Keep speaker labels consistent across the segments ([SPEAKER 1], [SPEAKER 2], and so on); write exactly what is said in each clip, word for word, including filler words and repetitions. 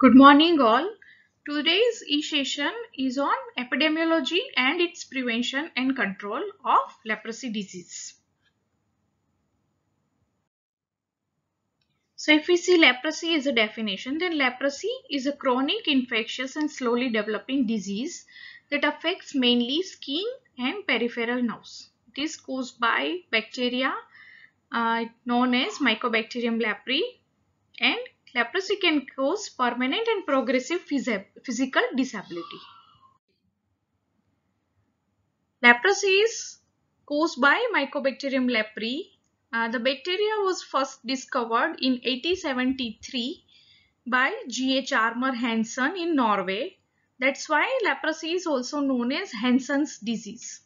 [SPEAKER 1] Good morning all. Today's e-session is on epidemiology and its prevention and control of leprosy disease. So if we see leprosy as a definition, then leprosy is a chronic, infectious and slowly developing disease that affects mainly skin and peripheral nerves. It is caused by bacteria uh, known as Mycobacterium leprae, and leprosy can cause permanent and progressive phys physical disability. Leprosy is caused by Mycobacterium leprae. Uh, the bacteria was first discovered in eighteen seventy-three by G H Armer Hansen in Norway. That's why leprosy is also known as Hansen's disease.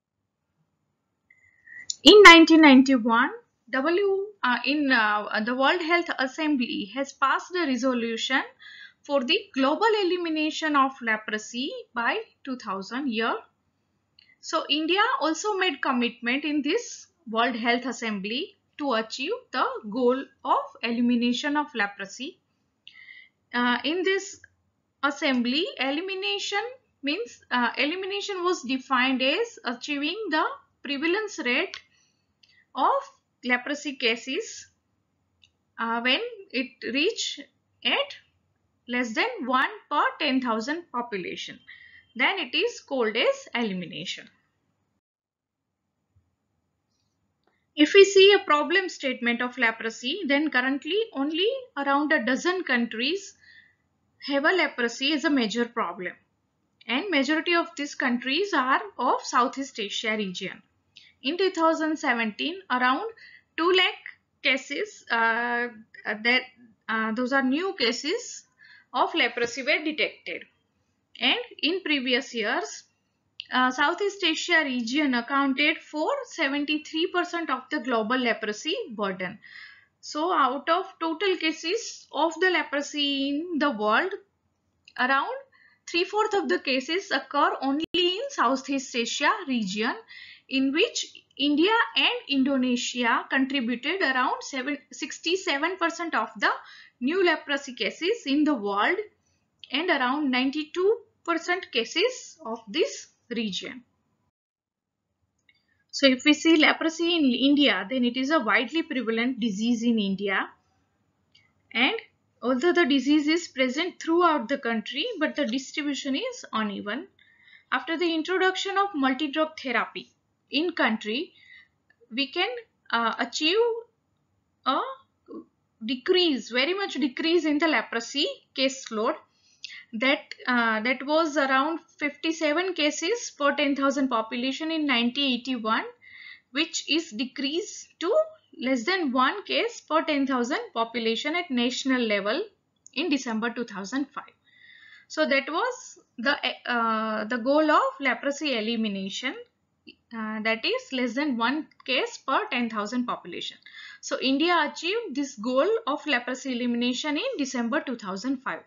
[SPEAKER 1] In nineteen ninety-one, W uh, in uh, the World Health Assembly has passed a resolution for the global elimination of leprosy by two thousand year. So India also made commitment in this World Health Assembly to achieve the goal of elimination of leprosy. Uh, in this assembly, elimination means uh, elimination was defined as achieving the prevalence rate of leprosy cases uh, when it reach at less than one per ten thousand population. Then it is called as elimination. If we see a problem statement of leprosy, then currently only around a dozen countries have a leprosy as a major problem. And majority of these countries are of Southeast Asia region. In two thousand seventeen, around two lakh cases, uh, that uh, those are new cases of leprosy were detected. And in previous years, Uh, Southeast Asia region accounted for seventy-three percent of the global leprosy burden. So out of total cases of the leprosy in the world, around three-fourths of the cases occur only in Southeast Asia region, in which India and Indonesia contributed around sixty-seven percent of the new leprosy cases in the world and around ninety-two percent cases of this region. So if we see leprosy in India, then it is a widely prevalent disease in India, and although the disease is present throughout the country, but the distribution is uneven. After the introduction of multi-drug therapy in country, we can uh, achieve a decrease, very much decrease in the leprosy case load. That uh, that was around fifty-seven cases per ten thousand population in nineteen eighty-one, which is decreased to less than one case per ten thousand population at national level in December two thousand five. So that was the uh, the goal of leprosy elimination, uh, that is less than one case per ten thousand population. So India achieved this goal of leprosy elimination in December two thousand five.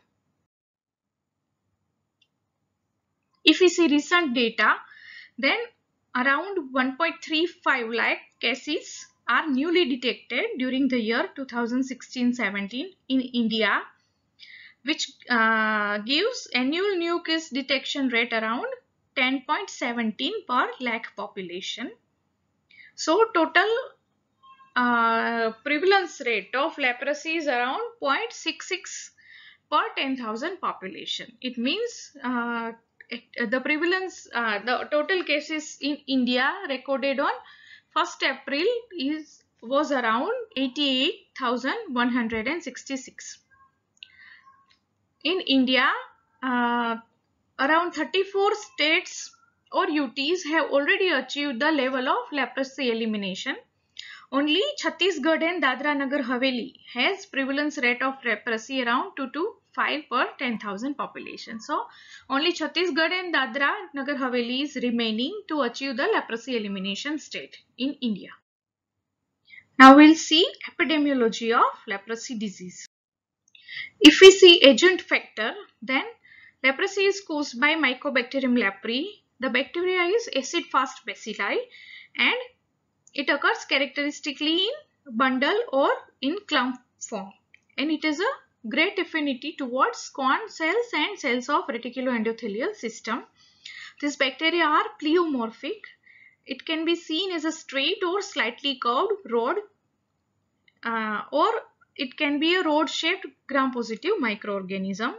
[SPEAKER 1] If we see recent data, then around one point three five lakh cases are newly detected during the year two thousand sixteen seventeen in India, which uh, gives annual new case detection rate around ten point one seven per lakh population. So total uh, prevalence rate of leprosy is around zero point six six per ten thousand population. It means uh, it, the prevalence, uh, the total cases in India recorded on first April is was around eighty-eight thousand one hundred sixty-six. In India, uh, around thirty-four states or U Ts have already achieved the level of leprosy elimination. Only Chhattisgarh and Dadra Nagar Haveli has prevalence rate of leprosy around two to five per ten thousand population. So only Chhattisgarh and Dadra Nagar Haveli is remaining to achieve the leprosy elimination state in India. Now we'll see epidemiology of leprosy disease. If we see agent factor, then leprosy is caused by Mycobacterium leprae. The bacteria is acid fast bacilli, and it occurs characteristically in bundle or in clump form, and it is a great affinity towards Schwann cells and cells of reticuloendothelial system. These bacteria are pleomorphic. It can be seen as a straight or slightly curved rod, uh, or it can be a rod-shaped gram-positive microorganism.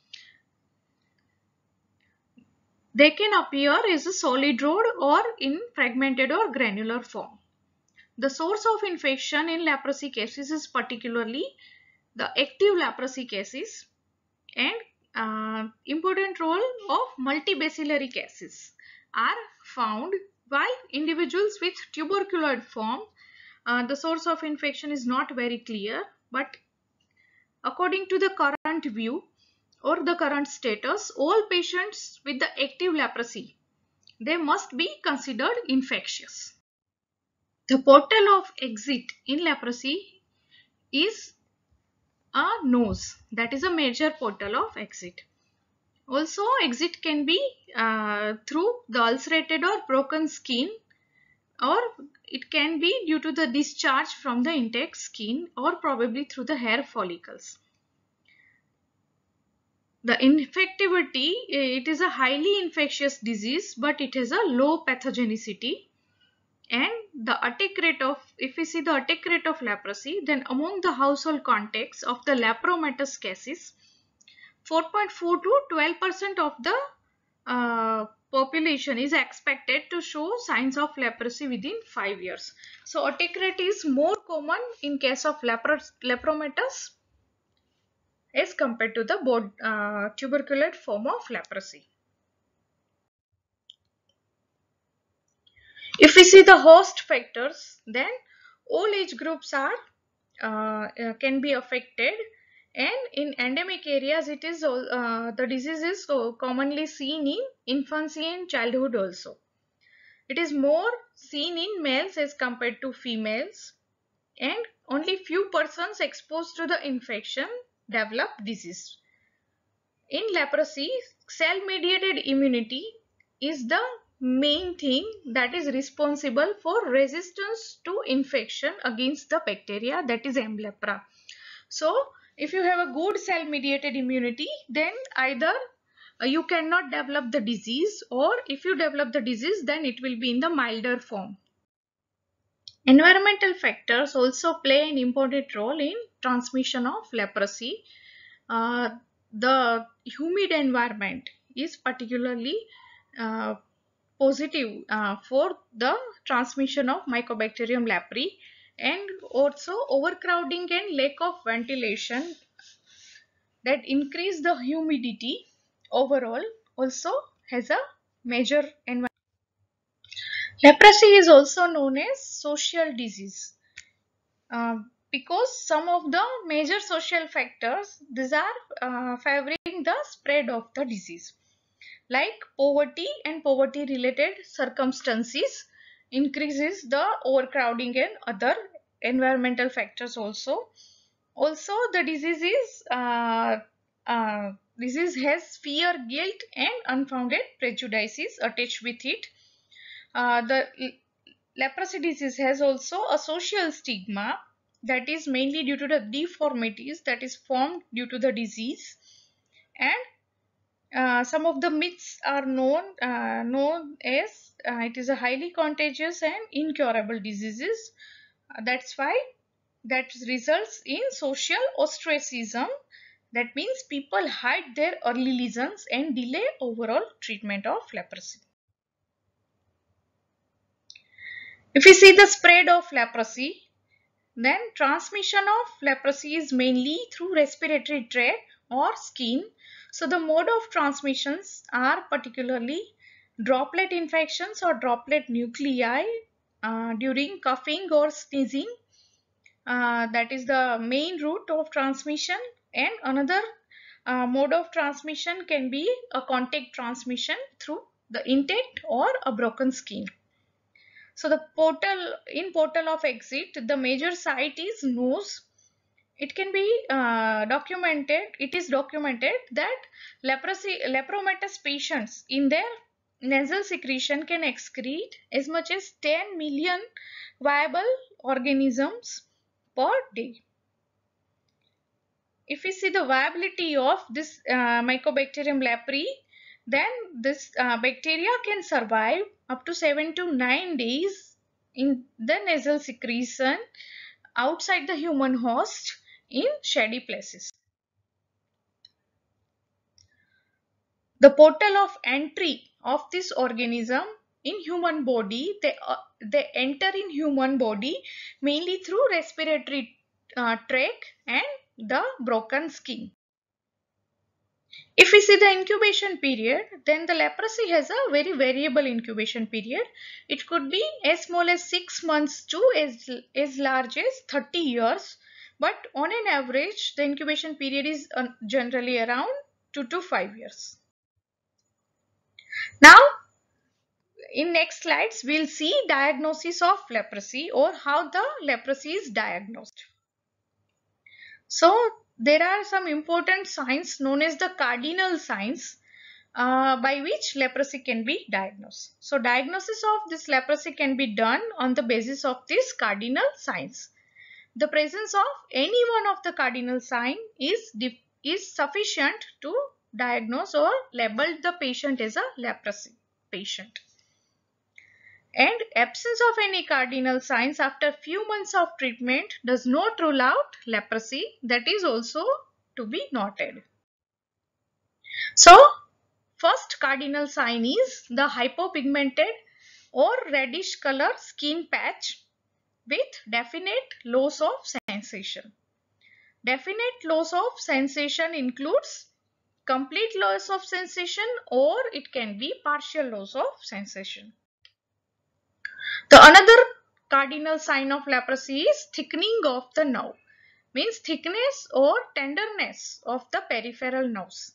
[SPEAKER 1] They can appear as a solid rod or in fragmented or granular form. The source of infection in leprosy cases is particularly the active leprosy cases, and uh, important role of multibacillary cases are found, while individuals with tuberculoid form, uh, the source of infection is not very clear, but according to the current view or the current status, all patients with the active leprosy, they must be considered infectious. The portal of exit in leprosy is a nose. That is a major portal of exit. Also, exit can be uh, through the ulcerated or broken skin, or it can be due to the discharge from the intact skin, or probably through the hair follicles. The infectivity, it is a highly infectious disease, but it has a low pathogenicity. And the attack rate of, if we see the attack rate of leprosy, then among the household contacts of the lepromatous cases, four point four to twelve percent of the uh, population is expected to show signs of leprosy within five years. So attack rate is more common in case of lepro lepromatous as compared to the uh, tuberculous form of leprosy. If we see the host factors, then all age groups are uh, uh, can be affected, and in endemic areas it is uh, the disease is so commonly seen in infancy and childhood also. It is more seen in males as compared to females, and only few persons exposed to the infection develop disease. In leprosy, cell-mediated immunity is the main thing that is responsible for resistance to infection against the bacteria, that is M. lepra. So, if you have a good cell-mediated immunity, then either uh, you cannot develop the disease, or if you develop the disease, then it will be in the milder form. Environmental factors also play an important role in transmission of leprosy. Uh, the humid environment is particularly uh, positive uh, for the transmission of Mycobacterium leprae, and also overcrowding and lack of ventilation that increase the humidity overall also has a major environment. Leprosy is also known as social disease uh, because some of the major social factors, these are uh, favoring the spread of the disease, like poverty and poverty related circumstances increases the overcrowding and other environmental factors also. Also, the disease is uh, uh, disease has fear, guilt and unfounded prejudices attached with it. Uh, the leprosy disease has also a social stigma that is mainly due to the deformities that is formed due to the disease, and uh, some of the myths are known uh, known as uh, it is a highly contagious and incurable diseases. Uh, that's why that results in social ostracism. That means people hide their early lesions and delay overall treatment of leprosy. If we see the spread of leprosy, then transmission of leprosy is mainly through respiratory tract or skin. So the mode of transmissions are particularly droplet infections or droplet nuclei uh, during coughing or sneezing. Uh, that is the main route of transmission, and another uh, mode of transmission can be a contact transmission through the intact or a broken skin. So the portal, in portal of exit, the major site is nose. It can be uh, documented, it is documented that leprosy, lepromatous patients in their nasal secretion can excrete as much as ten million viable organisms per day. if we see the viability of this uh, Mycobacterium leprae, then this uh, bacteria can survive up to seven to nine days in the nasal secretion outside the human host in shady places. The portal of entry of this organism in human body, they, uh, they enter in human body mainly through respiratory uh, tract and the broken skin. If we see the incubation period, then the leprosy has a very variable incubation period. It could be as small as six months to as, as large as thirty years. But on an average, the incubation period is uh, generally around two to five years. Now, in next slides, we'll see diagnosis of leprosy or how the leprosy is diagnosed. So, there are some important signs known as the cardinal signs uh, by which leprosy can be diagnosed. So, diagnosis of this leprosy can be done on the basis of these cardinal signs. The presence of any one of the cardinal sign is, is sufficient to diagnose or label the patient as a leprosy patient. And absence of any cardinal signs after few months of treatment does not rule out leprosy. That is also to be noted. So, first cardinal sign is the hypopigmented or reddish color skin patch with definite loss of sensation. Definite loss of sensation includes complete loss of sensation or it can be partial loss of sensation. The another cardinal sign of leprosy is thickening of the nerve, means thickness or tenderness of the peripheral nerves.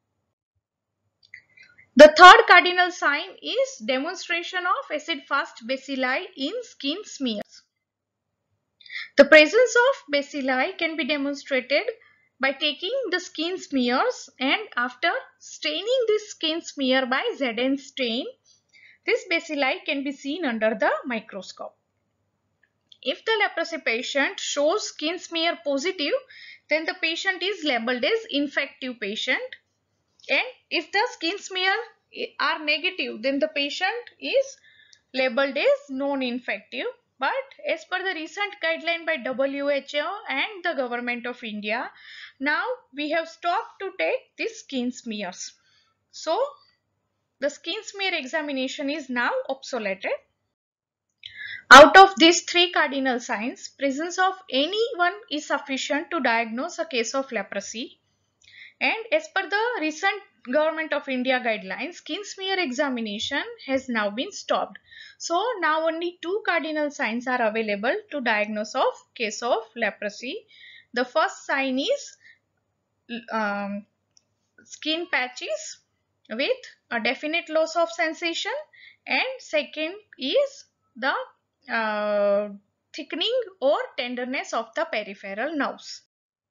[SPEAKER 1] The third cardinal sign is demonstration of acid-fast bacilli in skin smears. The presence of bacilli can be demonstrated by taking the skin smears and after staining this skin smear by Z N stain, this bacilli can be seen under the microscope. If the leprosy patient shows skin smear positive, then the patient is labeled as infective patient. And if the skin smear are negative, then the patient is labeled as non-infective. But as per the recent guideline by W H O and the Government of India, now we have stopped to take these skin smears. So, the skin smear examination is now obsoleted. Out of these three cardinal signs, presence of any one is sufficient to diagnose a case of leprosy. And as per the recent Government of India guidelines, skin smear examination has now been stopped. So now only two cardinal signs are available to diagnose of case of leprosy. The first sign is um, skin patches with a definite loss of sensation, and second is the uh, thickening or tenderness of the peripheral nerves.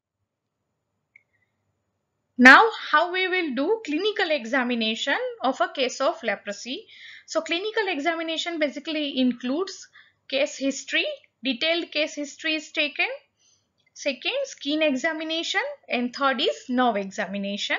[SPEAKER 1] Now, how we will do clinical examination of a case of leprosy. So, clinical examination basically includes case history, detailed case history is taken. Second, skin examination, and third is nerve examination.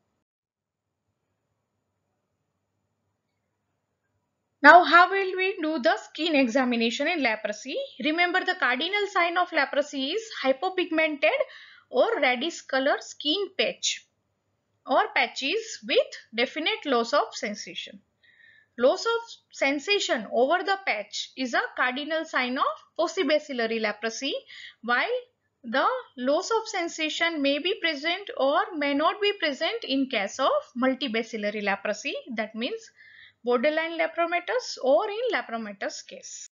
[SPEAKER 1] Now, how will we do the skin examination in leprosy? Remember, the cardinal sign of leprosy is hypopigmented or reddish color skin patch or patches with definite loss of sensation. Loss of sensation over the patch is a cardinal sign of paucibacillary leprosy, while the loss of sensation may be present or may not be present in case of multibacillary leprosy, that means borderline lepromatous or in lepromatous case.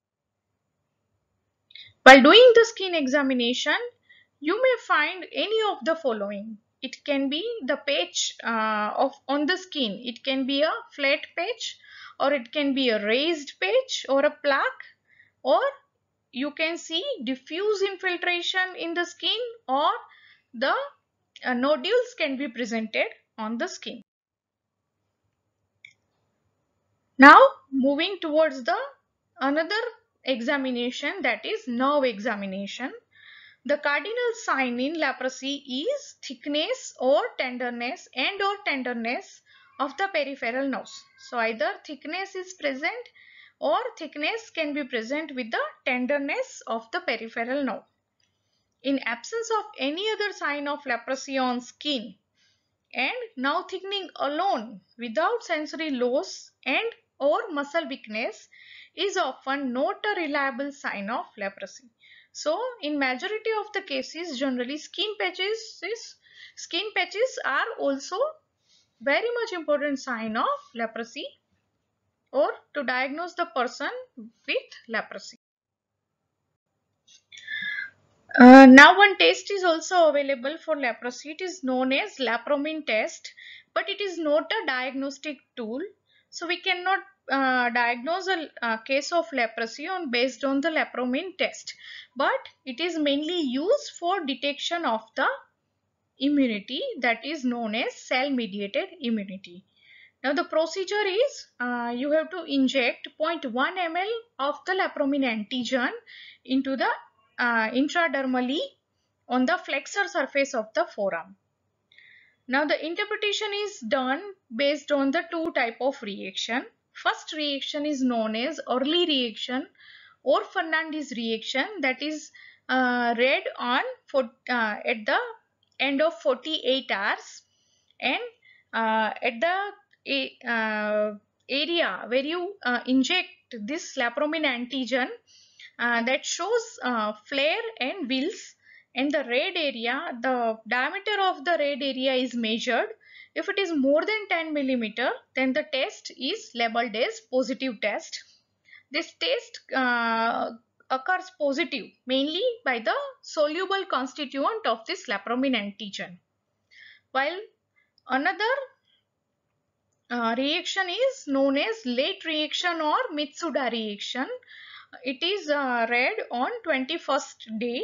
[SPEAKER 1] While doing the skin examination, you may find any of the following. It can be the patch uh, of on the skin. It can be a flat patch, or it can be a raised patch or a plaque, or you can see diffuse infiltration in the skin, or the uh, nodules can be presented on the skin. Now moving towards the another examination, that is nerve examination. The cardinal sign in leprosy is thickness or tenderness and or tenderness of the peripheral nerves. So either thickness is present or thickness can be present with the tenderness of the peripheral nerve. In absence of any other sign of leprosy on skin and nerve thickening alone without sensory loss and or muscle weakness is often not a reliable sign of leprosy. So in majority of the cases, generally skin patches is, skin patches are also very much important sign of leprosy or to diagnose the person with leprosy. Uh, now one test is also available for leprosy. It is known as Lapromin test, but it is not a diagnostic tool. So we cannot uh, diagnose a, a case of leprosy on based on the Lapromin test, but it is mainly used for detection of the immunity, that is known as cell mediated immunity. Now the procedure is uh, you have to inject zero point one milliliters of the Lapromin antigen into the uh, intradermally on the flexor surface of the forearm. Now the interpretation is done based on the two type of reaction. First reaction is known as early reaction or Fernandez reaction, that is uh, read on for, uh, at the end of forty-eight hours, and uh, at the uh, area where you uh, inject this Lapromin antigen, uh, that shows uh, flare and wheals, and the red area, the diameter of the red area is measured. If it is more than ten millimeter, then the test is labeled as positive test. This test uh, occurs positive mainly by the soluble constituent of this Lapromin antigen, while another uh, reaction is known as late reaction or Mitsuda reaction. It is uh, read on twenty-first day,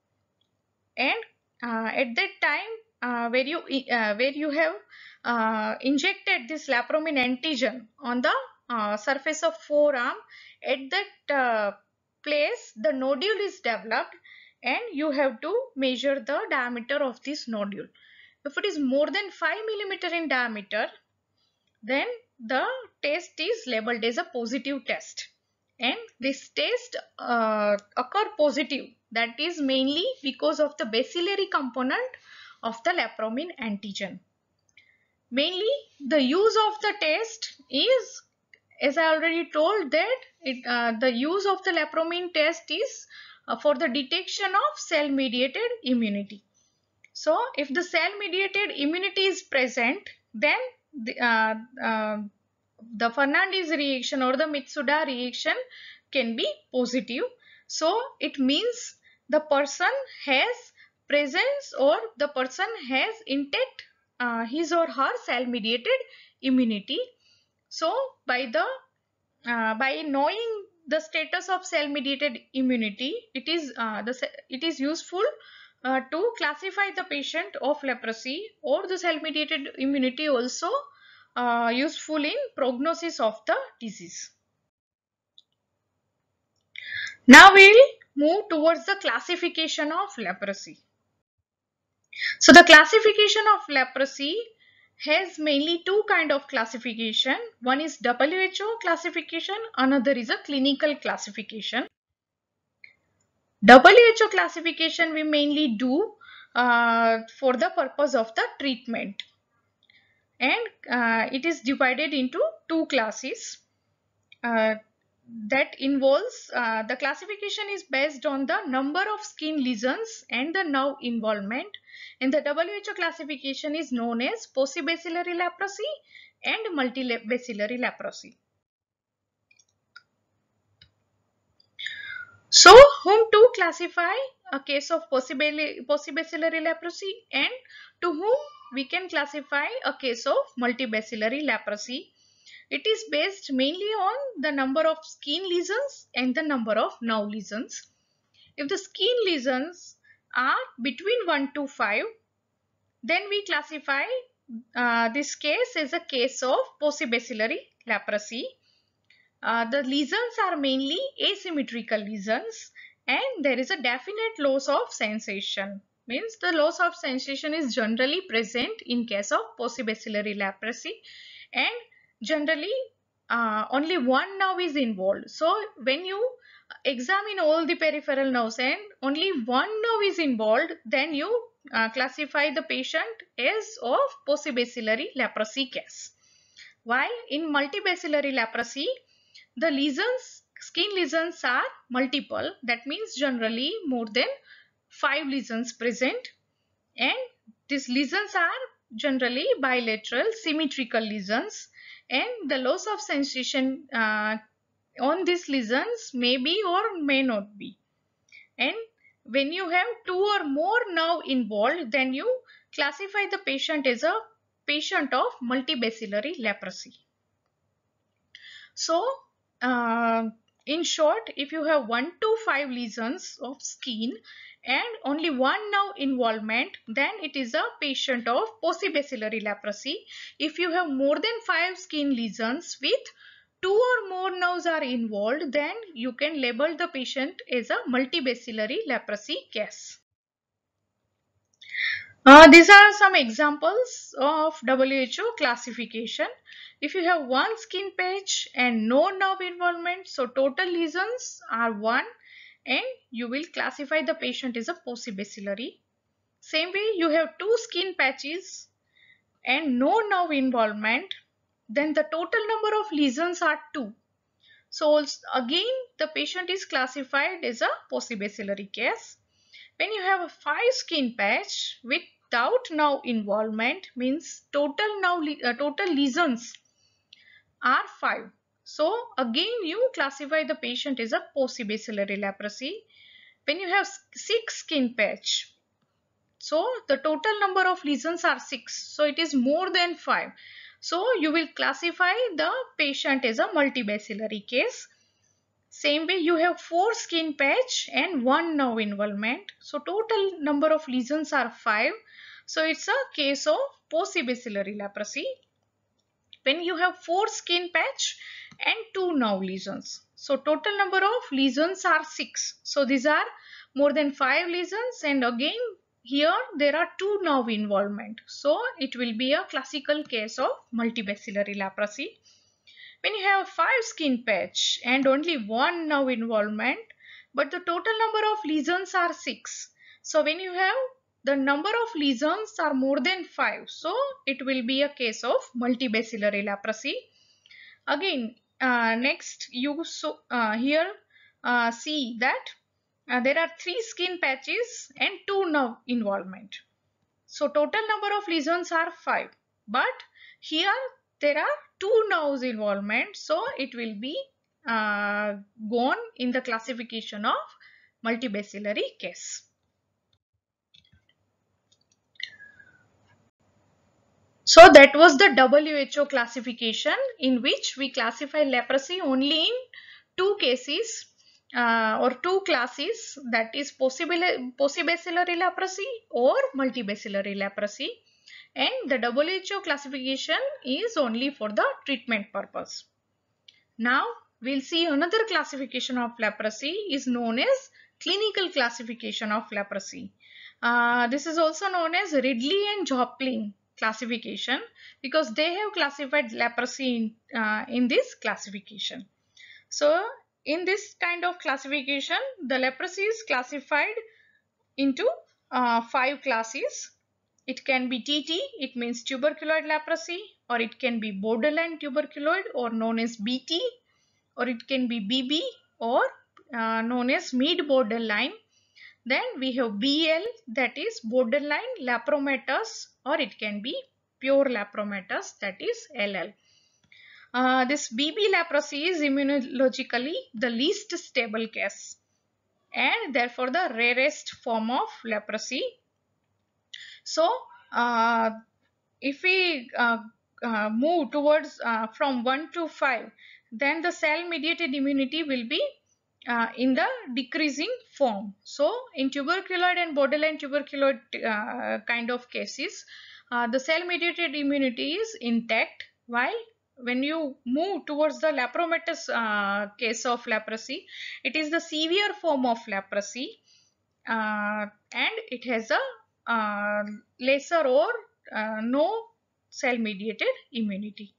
[SPEAKER 1] and uh, at that time uh, where you uh, where you have uh, injected this Lapromin antigen on the uh, surface of forearm, at that uh, place the nodule is developed, and you have to measure the diameter of this nodule. If it is more than five millimeter in diameter, then the test is labeled as a positive test, and this test uh, occur positive, that is mainly because of the bacillary component of the Lapromin antigen. Mainly the use of the test is, as I already told, that it, uh, the use of the Lapromin test is uh, for the detection of cell mediated immunity. So if the cell mediated immunity is present, then the, uh, uh, the Fernandez reaction or the Mitsuda reaction can be positive. So it means the person has presence or the person has intact uh, his or her cell mediated immunity. So by the uh, by knowing the status of cell mediated immunity, it is uh, the it is useful uh, to classify the patient of leprosy, or the cell mediated immunity also uh, useful in prognosis of the disease. Now we will move towards the classification of leprosy. So the classification of leprosy has mainly two kind of classification. One is W H O classification, another is a clinical classification. W H O classification we mainly do uh, for the purpose of the treatment, and uh, it is divided into two classes. Uh, that involves uh, the classification is based on the number of skin lesions and the nerve involvement, and the W H O classification is known as possibacillary leprosy and multibacillary leprosy. So whom to classify a case of possibacillary leprosy, and to whom we can classify a case of multibacillary leprosy. It is based mainly on the number of skin lesions and the number of nerve lesions. If the skin lesions are between one to five, then we classify uh, this case as a case of possibacillary leprosy. Uh, the lesions are mainly asymmetrical lesions, and there is a definite loss of sensation. Means the loss of sensation is generally present in case of paucibacillary leprosy, and generally uh, only one nerve is involved. So when you examine all the peripheral nerves and only one nerve is involved, then you uh, classify the patient as of paucibacillary leprosy case. While in multibacillary leprosy, the lesions, skin lesions are multiple. That means generally more than five lesions present, and these lesions are generally bilateral symmetrical lesions, and the loss of sensation uh, on these lesions may be or may not be. And when you have two or more nerve involved, then you classify the patient as a patient of multibacillary leprosy. So uh, in short, if you have one to five lesions of skin and only one nerve involvement, then it is a patient of paucibacillary leprosy. If you have more than five skin lesions with two or more nerves are involved, then you can label the patient as a multibacillary leprosy case. Uh, these are some examples of W H O classification. If you have one skin patch and no nerve involvement, so total lesions are one, and you will classify the patient as a paucibacillary. Same way, you have two skin patches and no nerve involvement, then the total number of lesions are two. So again, the patient is classified as a paucibacillary case. When you have a five skin patch without nerve involvement, means total nerve uh, total lesions are five. So again you classify the patient as a paucibacillary leprosy. When you have six skin patch, so the total number of lesions are six. So it is more than five. So you will classify the patient as a multibacillary case. Same way, you have four skin patch and one nerve involvement. So total number of lesions are five. So it's a case of paucibacillary leprosy. When you have four skin patch and two nerve lesions, so total number of lesions are six. So these are more than five lesions, and again here there are two nerve involvement. So it will be a classical case of multibacillary leprosy. When you have five skin patch and only one nerve involvement, but the total number of lesions are six. So when you have the number of lesions are more than five, so it will be a case of multibacillary leprosy. Again, uh, next you so uh, here uh, see that uh, there are three skin patches and two nerve involvement. So total number of lesions are five, but here there are two nerves involvement, so it will be uh, gone in the classification of multibacillary case. So that was the W H O classification, in which we classify leprosy only in two cases uh, or two classes, that is paucibacillary leprosy or multibacillary leprosy. And the W H O classification is only for the treatment purpose. Now we'll see another classification of leprosy is known as clinical classification of leprosy. Uh, this is also known as Ridley and Joplin classification, because they have classified leprosy in, uh, in this classification. So in this kind of classification, the leprosy is classified into uh, five classes. It can be T T, it means tuberculoid leprosy, or it can be borderline tuberculoid, or known as B T, or it can be B B, or uh, known as mid borderline. Then we have B L, that is borderline lepromatous, or it can be pure lepromatous, that is L L. Uh, this B B leprosy is immunologically the least stable case, and therefore the rarest form of leprosy. So uh, if we uh, uh, move towards uh, from one to five, then the cell mediated immunity will be uh, in the decreasing form. So in tuberculoid and borderline tuberculoid uh, kind of cases, uh, the cell mediated immunity is intact, while when you move towards the lepromatous uh, case of leprosy, it is the severe form of leprosy, uh, and it has a uh, lesser or uh, no cell mediated immunity.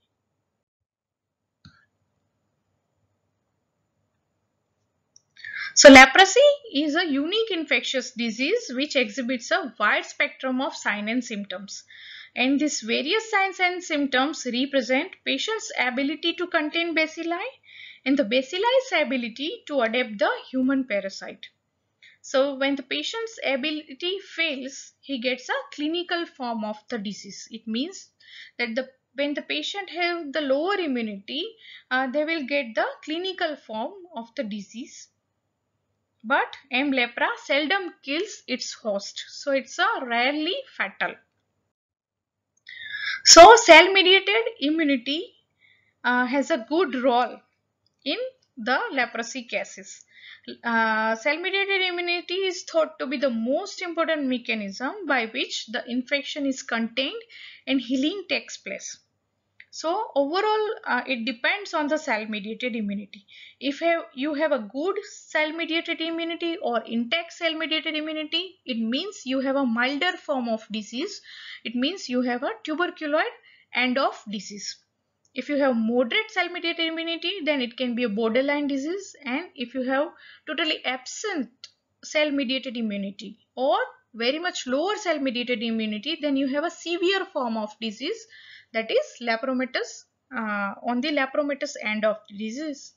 [SPEAKER 1] So leprosy is a unique infectious disease which exhibits a wide spectrum of signs and symptoms. And these various signs and symptoms represent patient's ability to contain bacilli and the bacilli's ability to adapt the human parasite. So when the patient's ability fails, he gets a clinical form of the disease. It means that the when the patient have the lower immunity, uh, they will get the clinical form of the disease. But M. lepra seldom kills its host, so it's a rarely fatal. So cell-mediated immunity uh, has a good role in the leprosy cases. Uh, cell-mediated immunity is thought to be the most important mechanism by which the infection is contained and healing takes place. So overall, uh, it depends on the cell-mediated immunity. If have, you have a good cell-mediated immunity or intact cell-mediated immunity, it means you have a milder form of disease. It means you have a tuberculoid end of disease. If you have moderate cell-mediated immunity, then it can be a borderline disease. And if you have totally absent cell-mediated immunity or very much lower cell-mediated immunity, then you have a severe form of disease, that is lepromatous, uh, on the lepromatous end of the disease.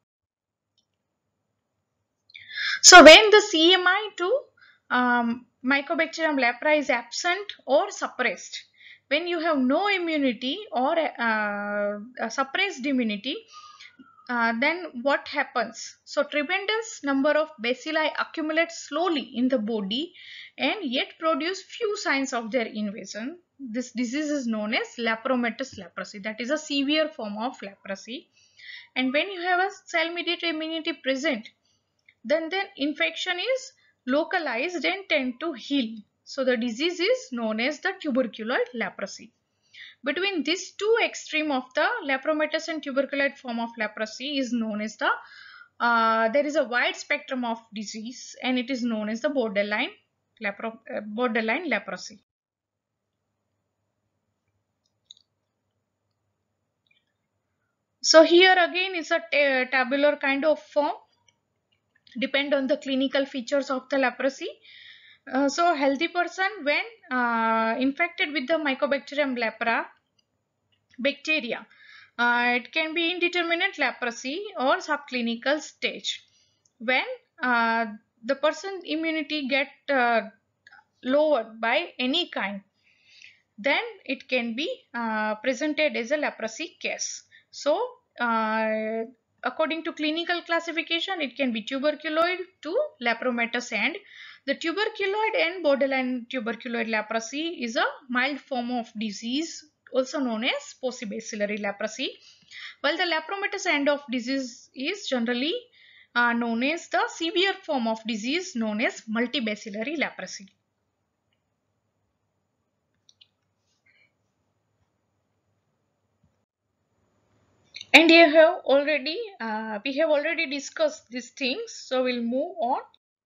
[SPEAKER 1] So when the C M I to um, Mycobacterium lepra is absent or suppressed, when you have no immunity or uh, a suppressed immunity, uh, then what happens? So tremendous number of bacilli accumulate slowly in the body and yet produce few signs of their invasion. This disease is known as lepromatous leprosy. That is a severe form of leprosy. And when you have a cell-mediated immunity present, then the infection is localized and tend to heal. So the disease is known as the tuberculoid leprosy. Between these two extreme of the lepromatous and tuberculoid form of leprosy is known as the uh, there is a wide spectrum of disease, and it is known as the borderline lepro, uh, borderline leprosy. So here again is a tabular kind of form, depend on the clinical features of the leprosy. Uh, so healthy person when uh, infected with the Mycobacterium lepra bacteria, uh, it can be indeterminate leprosy or subclinical stage. When uh, the person immunity get uh, lowered by any kind, then it can be uh, presented as a leprosy case. So uh, according to clinical classification, it can be tuberculoid to lepromatous, and the tuberculoid and borderline tuberculoid leprosy is a mild form of disease, also known as posibacillary leprosy, while the lepromatous end of disease is generally uh, known as the severe form of disease known as multibacillary leprosy. And you have already uh, we have already discussed these things, so we'll move on.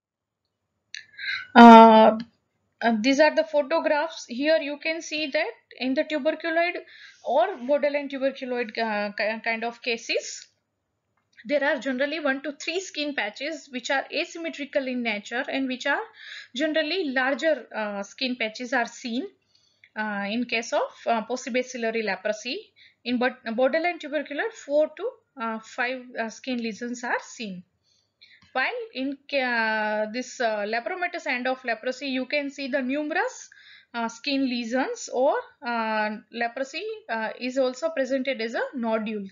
[SPEAKER 1] uh, uh, these are the photographs. Here you can see that in the tuberculoid or borderline tuberculoid uh, kind of cases, there are generally one to three skin patches which are asymmetrical in nature, and which are generally larger uh, skin patches are seen uh, in case of uh, posibacillary leprosy. In borderline tuberculosis, four to uh, five uh, skin lesions are seen. While in uh, this uh, lepromatous end of leprosy, you can see the numerous uh, skin lesions, or uh, leprosy uh, is also presented as a nodule.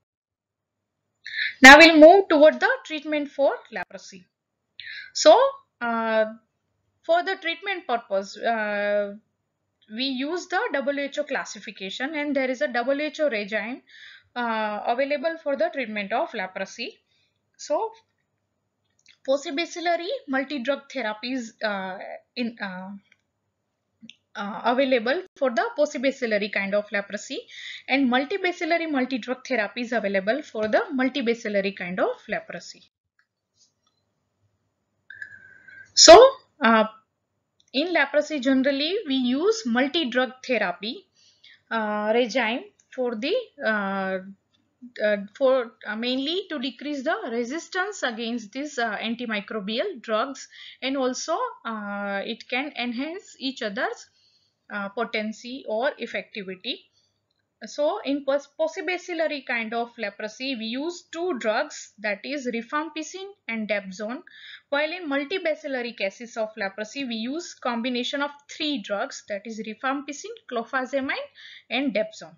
[SPEAKER 1] Now we'll move toward the treatment for leprosy. So uh, for the treatment purpose, uh, we use the W H O classification, and there is a W H O regime uh, available for the treatment of leprosy. So posibacillary multi-drug therapies uh, in uh, uh, available for the possibacillary kind of leprosy, and multibacillary multi-drug therapy is available for the multibacillary kind of leprosy. So, uh, in leprosy generally we use multi-drug therapy uh, regime for the uh, uh, for uh, mainly to decrease the resistance against these uh, antimicrobial drugs, and also uh, it can enhance each other's uh, potency or effectivity. So in pos possibacillary kind of leprosy, we use two drugs, that is rifampicin and dapsone, while in multibacillary cases of leprosy, we use combination of three drugs, that is rifampicin, clofazimine and dapsone.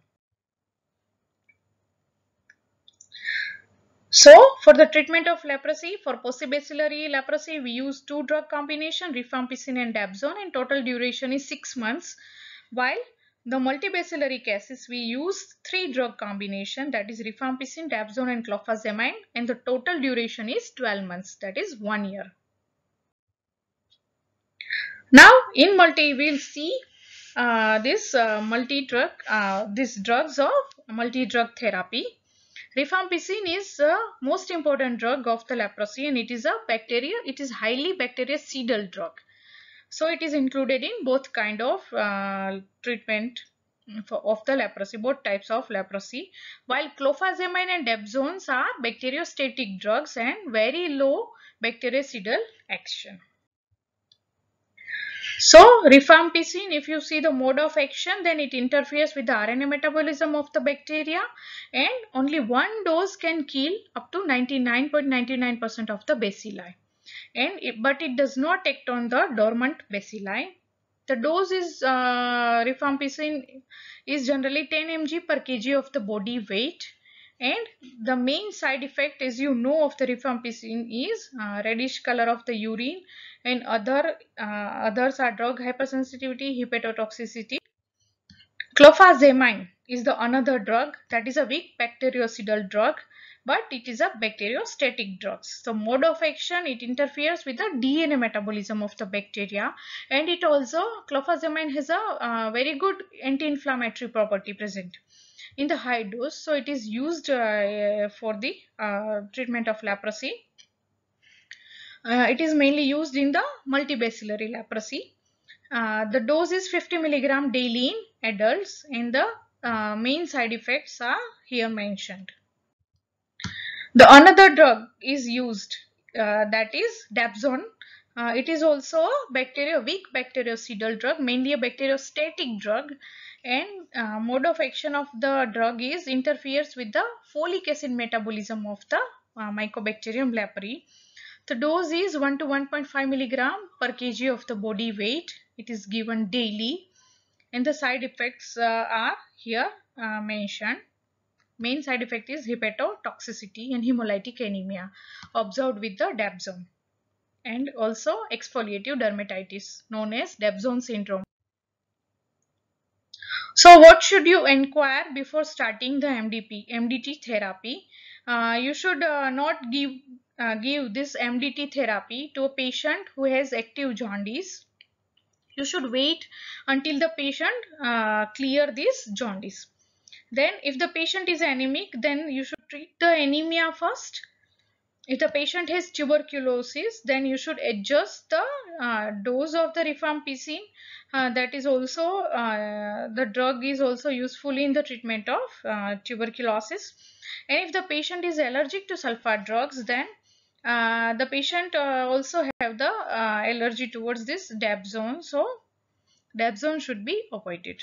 [SPEAKER 1] So for the treatment of leprosy, for possibacillary leprosy, we use two drug combination, rifampicin and dapsone, and total duration is six months, while the multibacillary cases we use three drug combination, that is rifampicin, dapsone and clofazimine, and the total duration is twelve months, that is one year. Now in multi we will see uh, this uh, multi-drug, uh, these drugs of multi-drug therapy. Rifampicin is the most important drug of the leprosy, and it is a bacteria, it is highly bactericidal drug. So it is included in both kind of uh, treatment for, of the leprosy, both types of leprosy, while clofazimine and dapsones are bacteriostatic drugs and very low bactericidal action. So rifampicin, if you see the mode of action, then it interferes with the R N A metabolism of the bacteria, and only one dose can kill up to ninety-nine point nine nine percent of the bacilli, and it, but it does not act on the dormant bacilli. The dose is uh, rifampicin is generally ten milligrams per kg of the body weight, and the main side effect, as you know, of the rifampicin is uh, reddish color of the urine, and other uh, others are drug hypersensitivity, hepatotoxicity. Clofazimine is the another drug that is a weak bactericidal drug, but it is a bacteriostatic drug. So mode of action, it interferes with the D N A metabolism of the bacteria, and it also, clofazimine has a uh, very good anti-inflammatory property present in the high dose. So it is used uh, for the uh, treatment of leprosy. Uh, it is mainly used in the multibacillary leprosy. Uh, the dose is fifty milligram daily in adults, and the uh, main side effects are here mentioned. The another drug is used, uh, that is dapsone. Uh, it is also a bacteria, weak bactericidal drug, mainly a bacteriostatic drug, and uh, mode of action of the drug is interferes with the folic acid metabolism of the uh, Mycobacterium leprae. The dose is one to one point five milligram per kg of the body weight. It is given daily, and the side effects uh, are here uh, mentioned. Main side effect is hepatotoxicity and hemolytic anemia observed with the dapsone, and also exfoliative dermatitis known as dapsone syndrome. So what should you inquire before starting the M D P, M D T therapy? Uh, you should uh, not give uh, give this M D T therapy to a patient who has active jaundice. You should wait until the patient uh, clear this jaundice. Then if the patient is anemic, then you should treat the anemia first. If the patient has tuberculosis, then you should adjust the uh, dose of the rifampicin. Uh, that is also, uh, the drug is also useful in the treatment of uh, tuberculosis. And if the patient is allergic to sulfate drugs, then uh, the patient uh, also have the uh, allergy towards this dapsone. So dapsone should be avoided.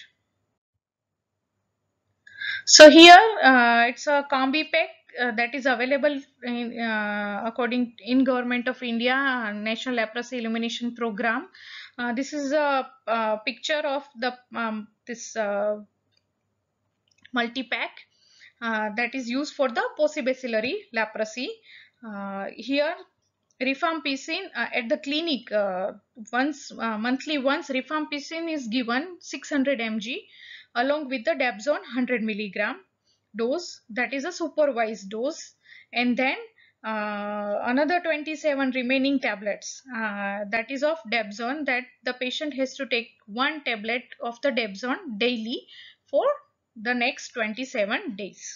[SPEAKER 1] So here uh, it's a combi pack uh, that is available in, uh, according in Government of India uh, National Leprosy Elimination Program. Uh, this is a, a picture of the um, this uh, multi pack uh, that is used for the possibacillary leprosy. Uh, here rifampicin uh, at the clinic uh, once uh, monthly once rifampicin is given six hundred milligrams along with the dapsone one hundred milligram dose, that is a supervised dose, and then uh, another twenty-seven remaining tablets, uh, that is of Dapsone, that the patient has to take one tablet of the Dapsone daily for the next twenty-seven days.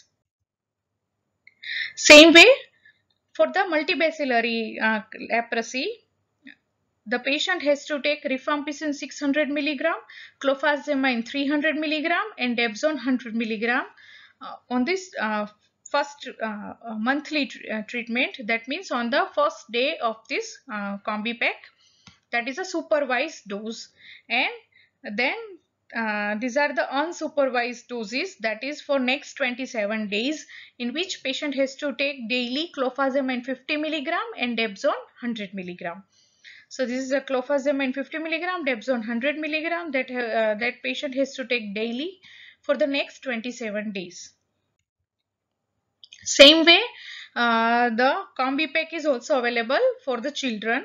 [SPEAKER 1] Same way for the multibacillary uh, leprosy, the patient has to take rifampicin six hundred milligram, clofazimine three hundred milligram, and Dapsone one hundred milligram uh, on this uh, first uh, monthly tr uh, treatment. That means on the first day of this uh, combi pack, that is a supervised dose. And then uh, these are the unsupervised doses, that is for next twenty-seven days, in which patient has to take daily clofazimine fifty milligram and Dapsone one hundred milligram. So this is a clofazimine fifty milligram, Dapsone one hundred milligram that uh, that patient has to take daily for the next twenty-seven days. Same way, uh, the combi pack is also available for the children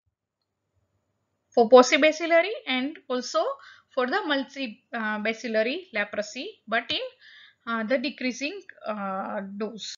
[SPEAKER 1] for paucibacillary and also for the multibacillary leprosy, but in uh, the decreasing uh, dose.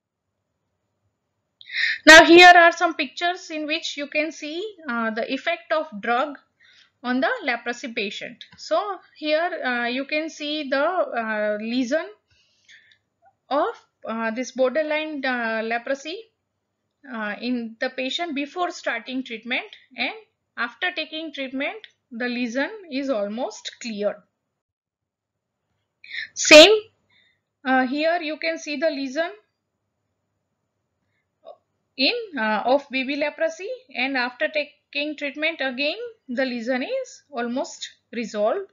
[SPEAKER 1] Now here are some pictures in which you can see uh, the effect of drug on the leprosy patient. So here uh, you can see the uh, lesion of uh, this borderline uh, leprosy uh, in the patient before starting treatment, and after taking treatment the lesion is almost cleared. Same uh, here you can see the lesion in uh, of B B leprosy, and after taking treatment again the lesion is almost resolved.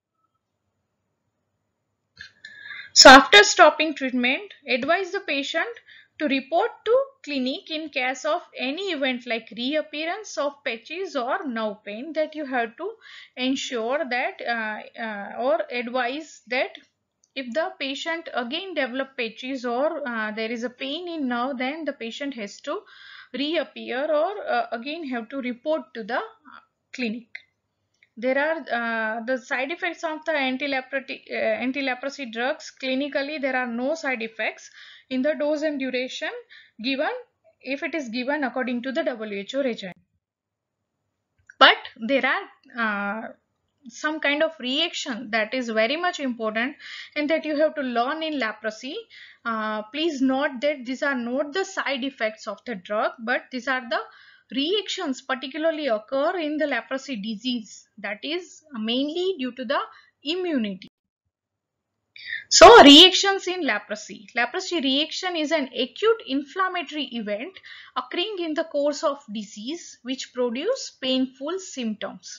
[SPEAKER 1] So after stopping treatment, advise the patient to report to clinic in case of any event like reappearance of patches or nerve pain, that you have to ensure that uh, uh, or advise that if the patient again develop patches or uh, there is a pain in nerve, then the patient has to reappear or uh, again have to report to the clinic. There are uh, the side effects of the anti-leprosy uh, anti-leprosy drugs. Clinically, there are no side effects in the dose and duration given if it is given according to the W H O regimen. But there are uh, some kind of reaction that is very much important and that you have to learn in leprosy. Uh, please note that these are not the side effects of the drug, but these are the reactions particularly occur in the leprosy disease, that is mainly due to the immunity. So reactions in leprosy. Leprosy reaction is an acute inflammatory event occurring in the course of disease which produce painful symptoms.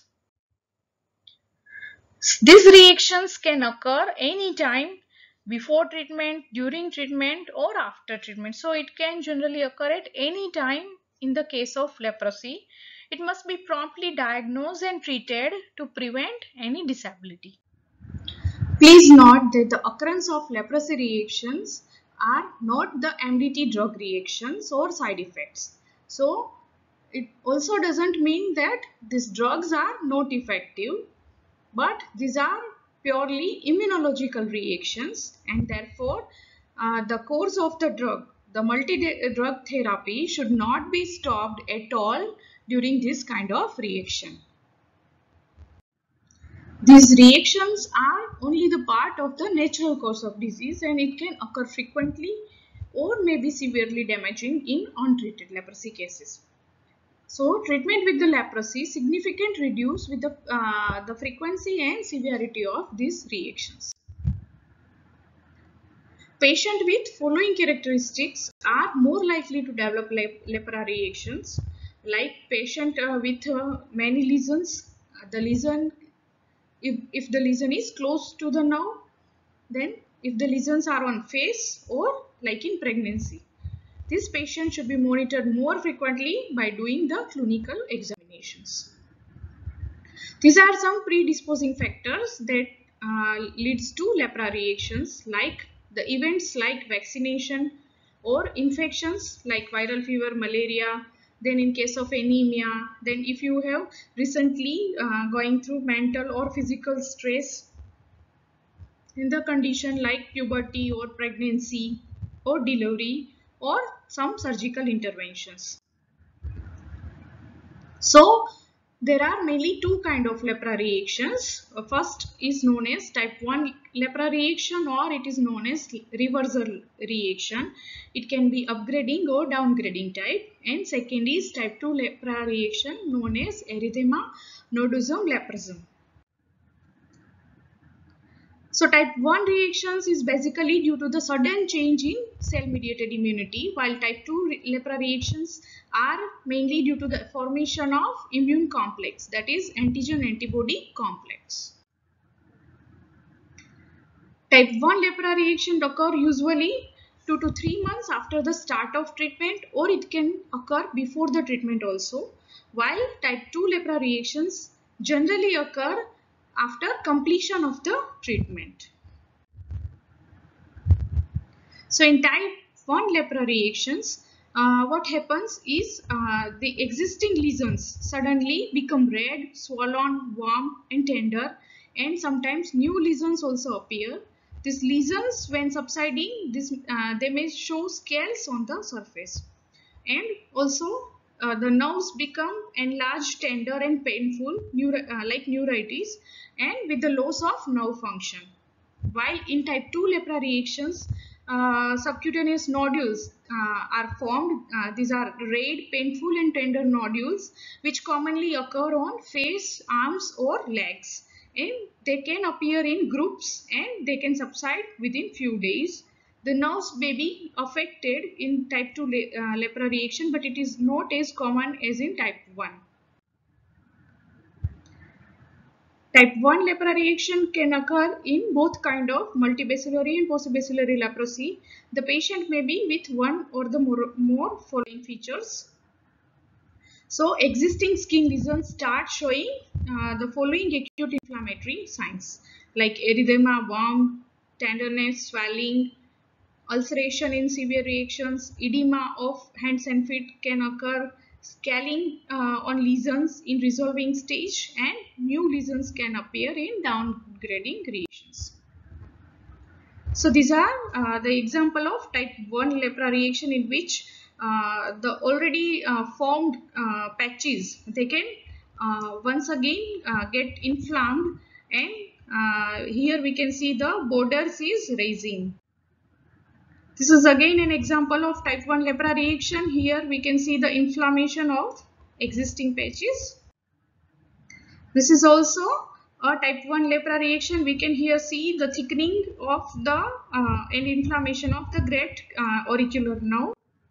[SPEAKER 1] These reactions can occur anytime before treatment, during treatment or after treatment. So it can generally occur at any time in the case of leprosy. It must be promptly diagnosed and treated to prevent any disability. Please note that the occurrence of leprosy reactions are not the M D T drug reactions or side effects. So it also doesn't mean that these drugs are not effective, but these are purely immunological reactions, and therefore uh, the course of the drug, the multi-drug therapy, should not be stopped at all during this kind of reaction. These reactions are only the part of the natural course of disease, and it can occur frequently or may be severely damaging in untreated leprosy cases. So treatment with the leprosy significantly reduce with the, uh, the frequency and severity of these reactions. Patients with following characteristics are more likely to develop lep lepra reactions, like patient uh, with uh, many lesions. Uh, the lesion, if, if the lesion is close to the nerve, then if the lesions are on face or like in pregnancy. This patient should be monitored more frequently by doing the clinical examinations. These are some predisposing factors that uh, leads to lepra reactions, like the events like vaccination or infections like viral fever, malaria. Then in case of anemia, then if you have recently uh, going through mental or physical stress, in the condition like puberty or pregnancy or delivery, or some surgical interventions. So there are mainly two kind of lepra reactions. First is known as type one lepra reaction, or it is known as reversal reaction. It can be upgrading or downgrading type. And second is type two lepra reaction, known as erythema nodosum leprosum. So type one reactions is basically due to the sudden change in cell mediated immunity, while type two lepra reactions are mainly due to the formation of immune complex, that is antigen antibody complex. Type one lepra reaction occur usually two to three months after the start of treatment, or it can occur before the treatment also, while type two lepra reactions generally occur after completion of the treatment. So in type one lepra reactions, uh, what happens is uh, the existing lesions suddenly become red, swollen, warm and tender, and sometimes new lesions also appear. These lesions, when subsiding, this, uh, they may show scales on the surface, and also uh, the nerves become enlarged, tender and painful, uh, like neuritis, and with the loss of nerve function. While in type two lepra reactions, uh, subcutaneous nodules uh, are formed. Uh, these are red, painful and tender nodules which commonly occur on face, arms or legs, and they can appear in groups and they can subside within few days. The nerves may be affected in type two le uh, lepra reaction, but it is not as common as in type one. Type one lepra reaction can occur in both kind of multibacillary and postbacillary leprosy. The patient may be with one or the more, more following features. So existing skin lesions start showing uh, the following acute inflammatory signs like erythema, warmth, tenderness, swelling, ulceration in severe reactions, edema of hands and feet can occur, scaling uh, on lesions in resolving stage, and new lesions can appear in downgrading reactions. So these are uh, the example of type one lepra reaction in which uh, the already uh, formed uh, patches, they can uh, once again uh, get inflamed, and uh, here we can see the borders is raising. This is again an example of type one lepra reaction. Here we can see the inflammation of existing patches. This is also a type one lepra reaction. We can here see the thickening of the uh, and inflammation of the great uh, auricular nerve.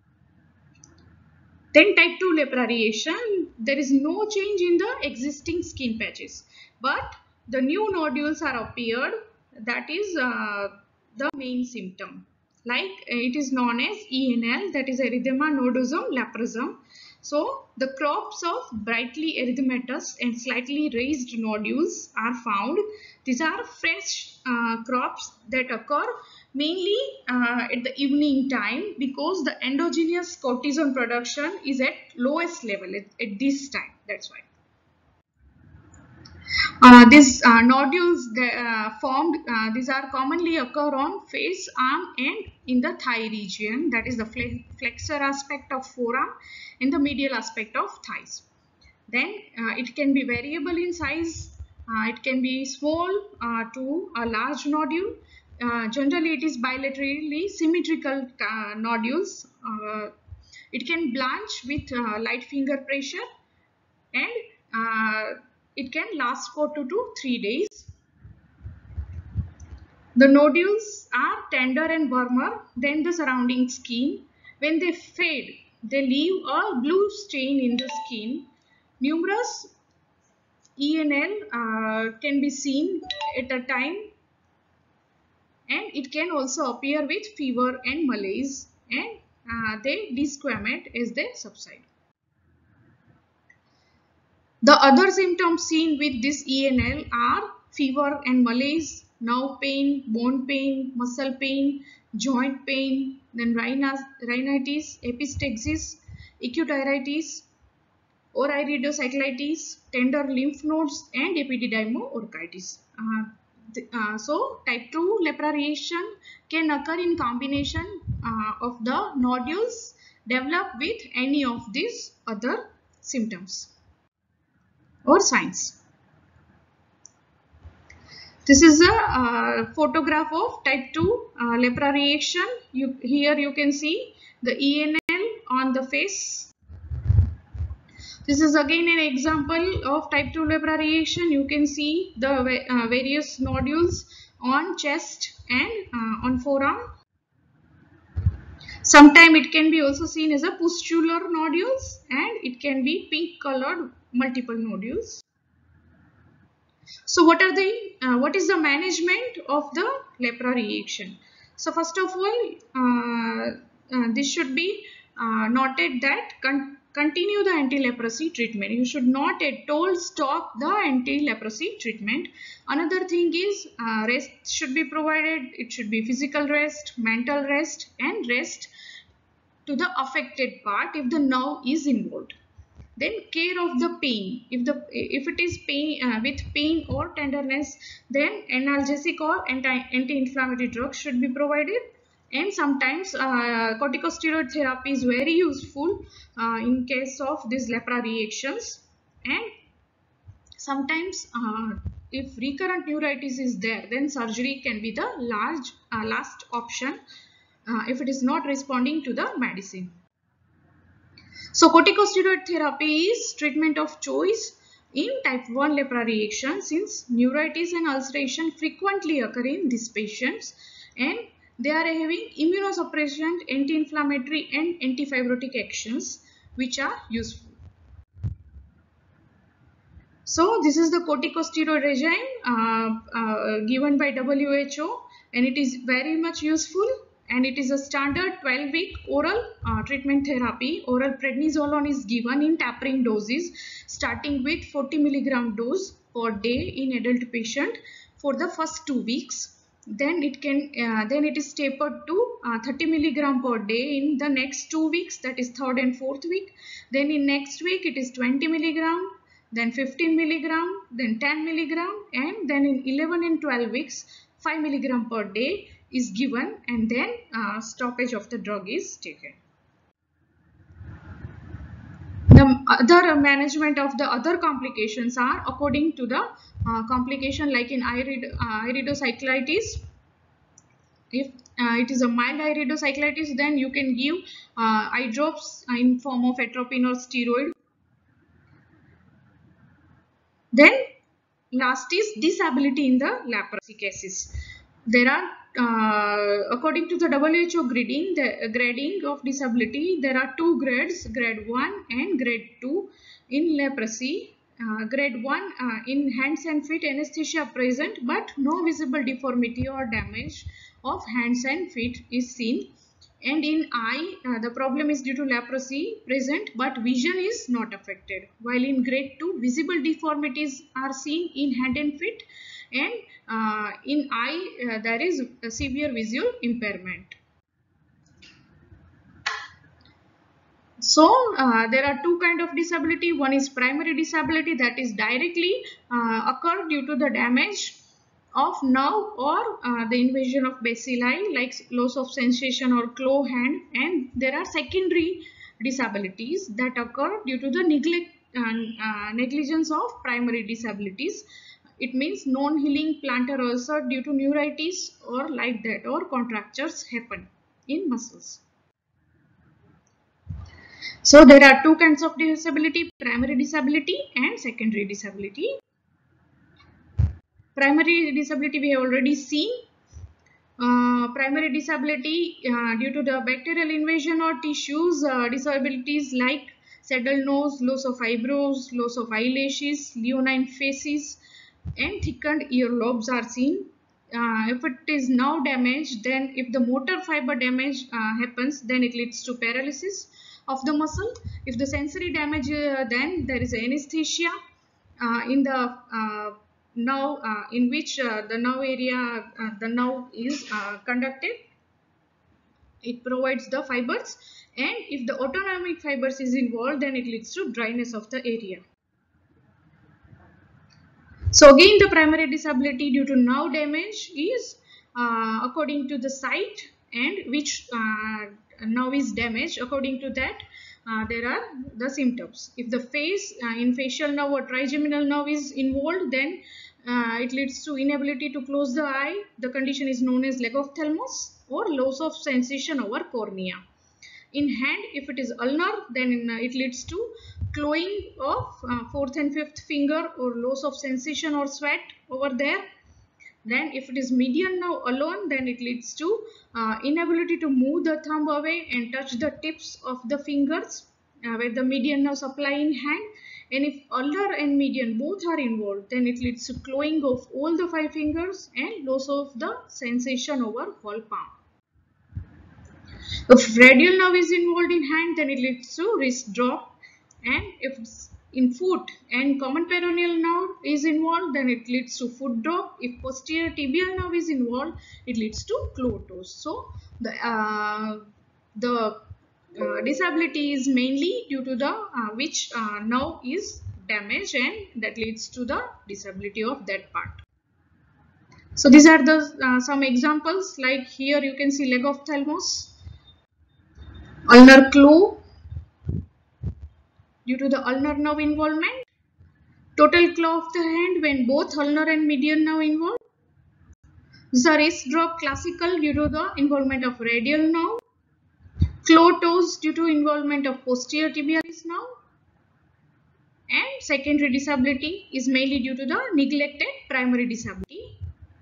[SPEAKER 1] Then type two lepra reaction, there is no change in the existing skin patches, but the new nodules are appeared. That is uh, the main symptom. Like it is known as E N L, that is erythema nodosum leprosum. So the crops of brightly erythematous and slightly raised nodules are found. These are fresh uh, crops that occur mainly uh, at the evening time, because the endogenous cortisone production is at lowest level at, at this time. That's why. Uh, these uh, nodules they, uh, formed, uh, these are commonly occur on face, arm and in the thigh region, that is the flexor aspect of forearm and the medial aspect of thighs. Then uh, it can be variable in size. Uh, it can be small uh, to a large nodule. Uh, generally it is bilaterally symmetrical uh, nodules. Uh, it can blanch with uh, light finger pressure, and uh, it can last for two to three days. The nodules are tender and warmer than the surrounding skin. When they fade, they leave a blue stain in the skin. Numerous E N L uh, can be seen at a time, and it can also appear with fever and malaise, and uh, they desquamate as they subside. The other symptoms seen with this E N L are fever and malaise, nerve pain, bone pain, muscle pain, joint pain, then rhinitis, epistaxis, acute iritis, or iridocyclitis, tender lymph nodes and epididymoorchitis. Uh, uh, so type two lepra reaction can occur in combination uh, of the nodules develop with any of these other symptoms or signs. This is a uh, photograph of type two uh, lepra reaction. You, here you can see the E N L on the face. This is again an example of type two lepra reaction. You can see the uh, various nodules on chest and uh, on forearm. Sometimes it can be also seen as a pustular nodules, and it can be pink colored multiple nodules. So what are the uh, what is the management of the lepra reaction? So first of all, uh, uh, this should be uh, noted that con continue the anti-leprosy treatment. You should not at all stop the anti-leprosy treatment. Another thing is uh, rest should be provided. It should be physical rest, mental rest, and rest to the affected part if the nerve is involved. Then care of the pain. If the if it is pain uh, with pain or tenderness, then analgesic or anti-inflammatory drugs should be provided. And sometimes uh, corticosteroid therapy is very useful uh, in case of these lepra reactions. And sometimes uh, if recurrent neuritis is there, then surgery can be the large uh, last option uh, if it is not responding to the medicine. So corticosteroid therapy is treatment of choice in type one lepra reaction, since neuritis and ulceration frequently occur in these patients, and they are having immunosuppressant, anti-inflammatory and antifibrotic actions which are useful. So this is the corticosteroid regime uh, uh, given by W H O, and it is very much useful. And it is a standard twelve week oral uh, treatment therapy. Oral prednisolone is given in tapering doses, starting with forty milligram dose per day in adult patient for the first two weeks. Then it can uh, then it is tapered to uh, thirty milligram per day in the next two weeks, that is third and fourth week. Then in next week it is twenty milligram, then fifteen milligram, then ten milligram, and then in eleven and twelve weeks five milligram per day is given, and then uh, stoppage of the drug is taken. The other management of the other complications are according to the uh, complication, like in irid uh, iridocyclitis. If uh, it is a mild iridocyclitis, then you can give uh, eye drops in form of atropine or steroid. Then last is disability in the leprosy cases. There are uh, according to the W H O grading, the grading of disability, there are two grades, grade one and grade two in leprosy. Uh, grade one, uh, in hands and feet anesthesia present, but no visible deformity or damage of hands and feet is seen. And in eye, uh, the problem is due to leprosy present, but vision is not affected. While in grade two, visible deformities are seen in hand and feet, and uh, in eye uh, there is a severe visual impairment. So uh, there are two kind of disability. One is primary disability, that is directly uh, occur due to the damage of nerve or uh, the invasion of bacilli, like loss of sensation or claw hand. And there are secondary disabilities that occur due to the neglect and uh, negligence of primary disabilities. It means non-healing plantar ulcer due to neuritis or like that, or contractures happen in muscles. So there are two kinds of disability: primary disability and secondary disability. Primary disability we have already seen. Uh, primary disability uh, due to the bacterial invasion or tissues, uh, disabilities like saddle nose, loss of eyebrows, loss of eyelashes, leonine faces, and thickened earlobes are seen. Uh, if it is nerve damage, then if the motor fiber damage uh, happens, then it leads to paralysis of the muscle. If the sensory damage, uh, then there is anesthesia uh, in the uh, nerve uh, in which uh, the nerve area, uh, the nerve is uh, conducted. It provides the fibers, and if the autonomic fibers is involved, then it leads to dryness of the area. So again, the primary disability due to nerve damage is uh, according to the site and which uh, nerve is damaged. According to that, uh, there are the symptoms. If the face uh, in facial nerve or trigeminal nerve is involved, then uh, it leads to inability to close the eye. The condition is known as leg of thalmus or loss of sensation over cornea. In hand, if it is ulnar, then uh, it leads to clawing of uh, fourth and fifth finger or loss of sensation or sweat over there. Then if it is median nerve alone, then it leads to uh, inability to move the thumb away and touch the tips of the fingers uh, where the median nerve supply in hand. And if ulnar and median both are involved, then it leads to clawing of all the five fingers and loss of the sensation over whole palm. If radial nerve is involved in hand, then it leads to wrist drop. And if it's in foot and common peroneal nerve is involved, then it leads to foot drop. If posterior tibial nerve is involved, it leads to claw toes. So the uh, the uh, disability is mainly due to the uh, which uh, nerve is damaged, and that leads to the disability of that part. So these are the uh, some examples. Like here you can see leg of thalmus, ulnar claw due to the ulnar nerve involvement, total claw of the hand when both ulnar and median nerve involved. The wrist drop classical due to the involvement of radial nerve, claw toes due to involvement of posterior tibialis nerve, and secondary disability is mainly due to the neglected primary disability.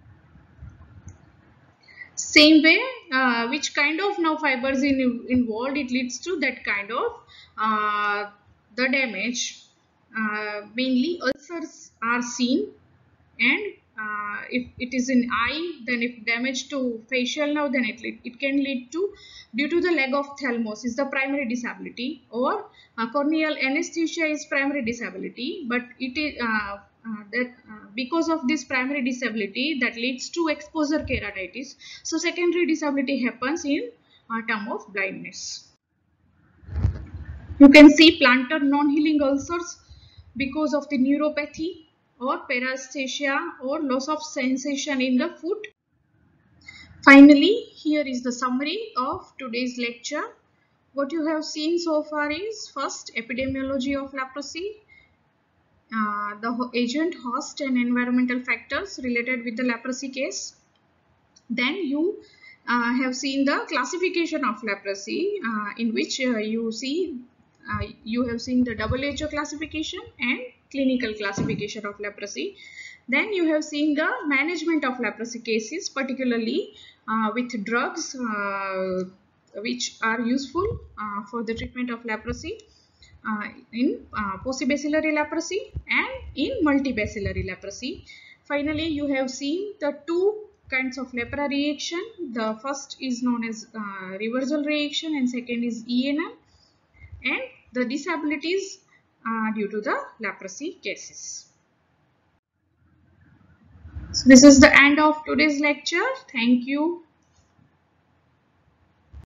[SPEAKER 1] Same way, uh, which kind of nerve fibers in, involved, it leads to that kind of uh, the damage. Uh, mainly ulcers are seen, and uh, if it is in eye, then if damage to facial nerve, then it, it can lead to, due to the leg of thalmus is the primary disability, or uh, corneal anesthesia is primary disability, but it is uh, uh, that uh, because of this primary disability that leads to exposure keratitis, so secondary disability happens in uh, term of blindness. You can see plantar non-healing ulcers because of the neuropathy or paresthesia or loss of sensation in the foot. Finally, here is the summary of today's lecture. What you have seen so far is first epidemiology of leprosy, uh, the agent, host and environmental factors related with the leprosy case. Then you uh, have seen the classification of leprosy, uh, in which uh, you see uh, you have seen the W H O classification and clinical classification of leprosy. Then you have seen the management of leprosy cases, particularly uh, with drugs uh, which are useful uh, for the treatment of leprosy uh, in uh, postbacillary leprosy and in multibacillary leprosy. Finally, you have seen the two kinds of lepra reaction. The first is known as uh, reversal reaction and second is E N M, and the disabilities uh, due to the leprosy cases. So this is the end of today's lecture. Thank you.